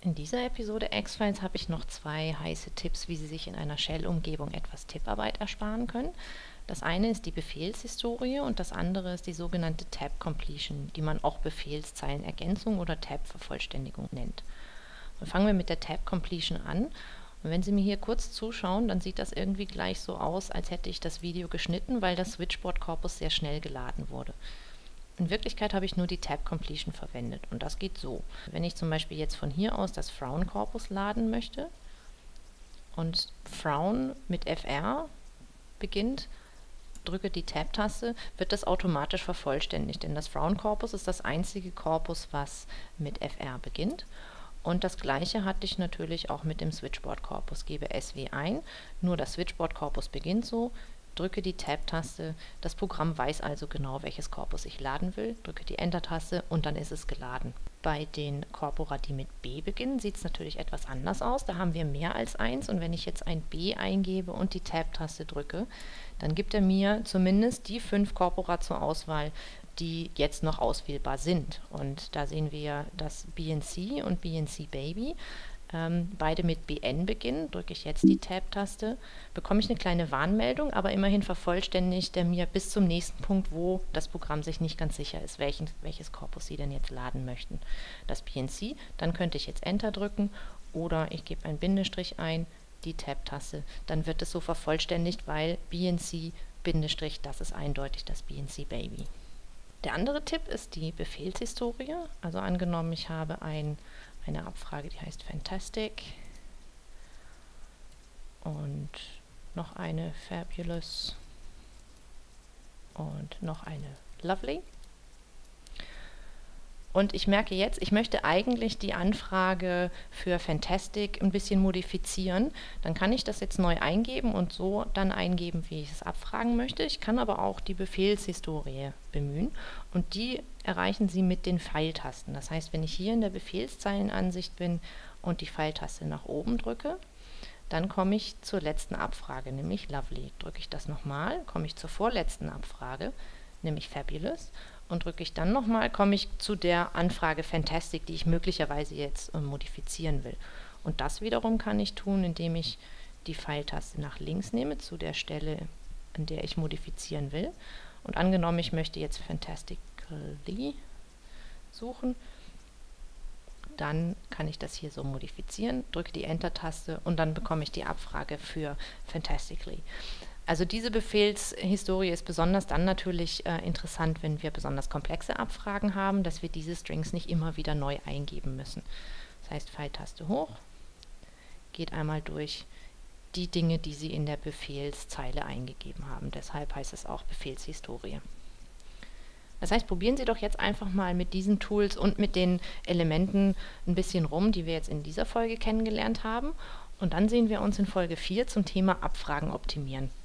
In dieser Episode X-Files habe ich noch 2 heiße Tipps, wie Sie sich in einer Shell-Umgebung etwas Tipparbeit ersparen können. Das eine ist die Befehlshistorie und das andere ist die sogenannte Tab Completion, die man auch Befehlszeilenergänzung oder Tab-Vervollständigung nennt. Und fangen wir mit der Tab Completion an. Und wenn Sie mir hier kurz zuschauen, dann sieht das irgendwie gleich so aus, als hätte ich das Video geschnitten, weil das Switchboard-Korpus sehr schnell geladen wurde. In Wirklichkeit habe ich nur die Tab Completion verwendet und das geht so. Wenn ich zum Beispiel jetzt von hier aus das Frown-Korpus laden möchte und Frown mit FR beginnt, drücke die Tab-Taste, wird das automatisch vervollständigt, denn das Frown-Korpus ist das einzige Korpus, was mit FR beginnt. Und das gleiche hatte ich natürlich auch mit dem Switchboard-Korpus. Gebe SW ein, nur das Switchboard-Korpus beginnt so, drücke die Tab-Taste, das Programm weiß also genau, welches Korpus ich laden will, drücke die Enter-Taste und dann ist es geladen. Bei den Korpora, die mit B beginnen, sieht es natürlich etwas anders aus. Da haben wir mehr als 1 und wenn ich jetzt ein B eingebe und die Tab-Taste drücke, dann gibt er mir zumindest die 5 Korpora zur Auswahl, die jetzt noch auswählbar sind. Und da sehen wir das BNC und BNC Baby. Beide mit BN beginnen, drücke ich jetzt die Tab-Taste, bekomme ich eine kleine Warnmeldung, aber immerhin vervollständigt er mir bis zum nächsten Punkt, wo das Programm sich nicht ganz sicher ist, welches Korpus Sie denn jetzt laden möchten. Das BNC, dann könnte ich jetzt Enter drücken oder ich gebe ein Bindestrich ein, die Tab-Taste, dann wird es so vervollständigt, weil BNC, Bindestrich, das ist eindeutig das BNC Baby. Der andere Tipp ist die Befehlshistorie, also angenommen, ich habe eine Abfrage, die heißt Fantastic und noch eine Fabulous und noch eine Lovely. Und ich merke jetzt, ich möchte eigentlich die Anfrage für Fantastic ein bisschen modifizieren. Dann kann ich das jetzt neu eingeben und so dann eingeben, wie ich es abfragen möchte. Ich kann aber auch die Befehlshistorie bemühen und die erreichen Sie mit den Pfeiltasten. Das heißt, wenn ich hier in der Befehlszeilenansicht bin und die Pfeiltaste nach oben drücke, dann komme ich zur letzten Abfrage, nämlich Lovely. Drücke ich das nochmal, komme ich zur vorletzten Abfrage, nämlich Fabulous. Und drücke ich dann nochmal, komme ich zu der Anfrage Fantastic, die ich möglicherweise jetzt modifizieren will. Und das wiederum kann ich tun, indem ich die Pfeiltaste nach links nehme, zu der Stelle, an der ich modifizieren will. Und angenommen, ich möchte jetzt Fantastically suchen, dann kann ich das hier so modifizieren, drücke die Enter-Taste und dann bekomme ich die Abfrage für Fantastically. Also diese Befehlshistorie ist besonders dann natürlich interessant, wenn wir besonders komplexe Abfragen haben, dass wir diese Strings nicht immer wieder neu eingeben müssen. Das heißt, Pfeiltaste hoch, geht einmal durch die Dinge, die Sie in der Befehlszeile eingegeben haben. Deshalb heißt es auch Befehlshistorie. Das heißt, probieren Sie doch jetzt einfach mal mit diesen Tools und mit den Elementen ein bisschen rum, die wir jetzt in dieser Folge kennengelernt haben. Und dann sehen wir uns in Folge 4 zum Thema Abfragen optimieren.